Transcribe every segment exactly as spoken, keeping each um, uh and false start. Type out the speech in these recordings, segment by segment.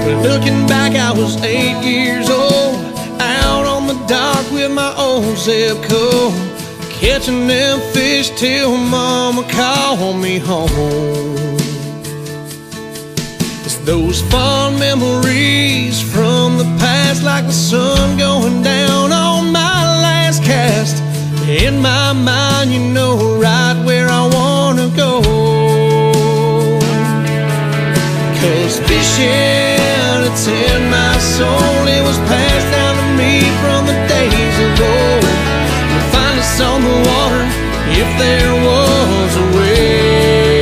Looking back, I was eight years old, out on the dock with my old Zebco, catching them fish till Mama called me home. It's those fond memories from the past, like the sun going down on my last cast. In my mind, you know right where I wanna go, 'cause fishing, it's in my soul. It was passed down to me from the days of old. You'll find us on the water if there was a way.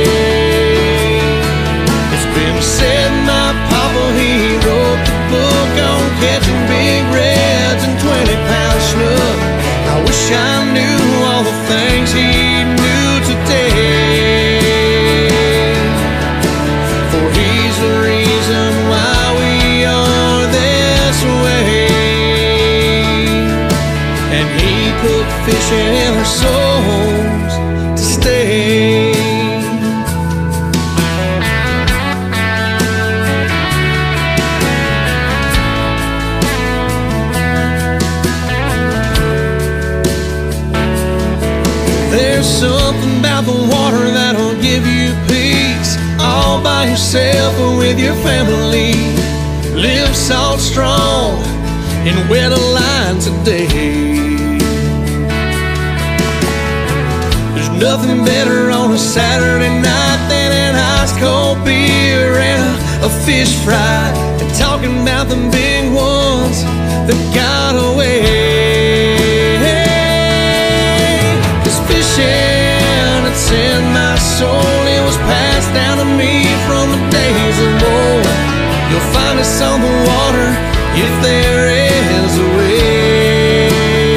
It's been said my papa, he wrote the book on catching big reds and twenty pound snook. I wish I knew all the things he knew today, for he's the reason why we are this way. And he put fishing in our souls to stay. There's something about the water that'll give you peace, all by yourself or with your family. Live salt strong and wet a line today. There's nothing better on a Saturday night than an ice cold beer and a, a fish fry, and talking about the big ones that got away. Fishing, it's in my soul. It was passed down to me from the days of old. You'll find us on the water if there is a way.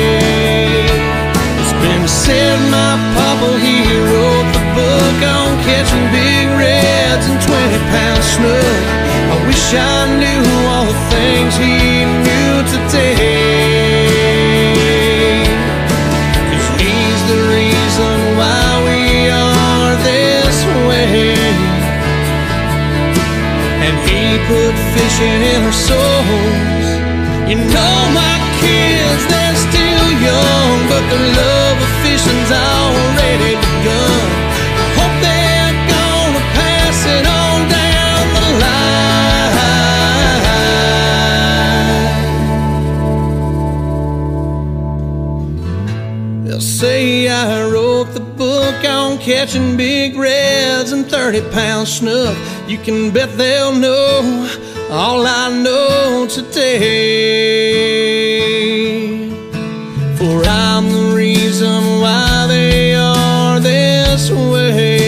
It's been said my papa, he wrote the book on catching big reds and twenty pound snook. I wish I knew all the things he knew today, why we are this way. And he put fishing in our souls. You know my kids, they're still young, but their love of fishing's already begun. I hope they're gonna pass it on down the line. They'll say I wrote the book on catching big reds and thirty pound snook. You can bet they'll know all I know today, for I'm the reason why they are this way.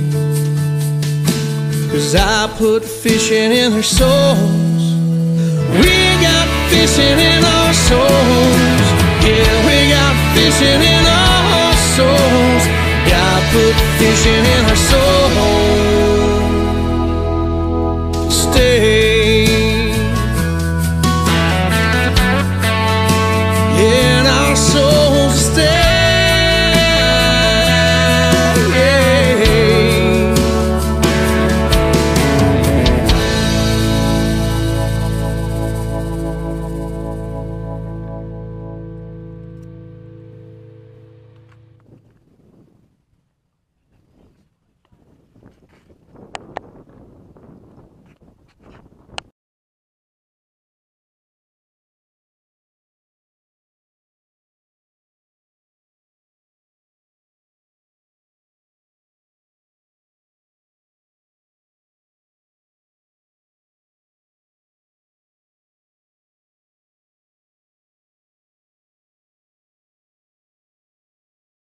'Cause I put fishing in their souls. We got fishing in our souls. Yeah, we got fishing in our souls. God put fishing in our souls.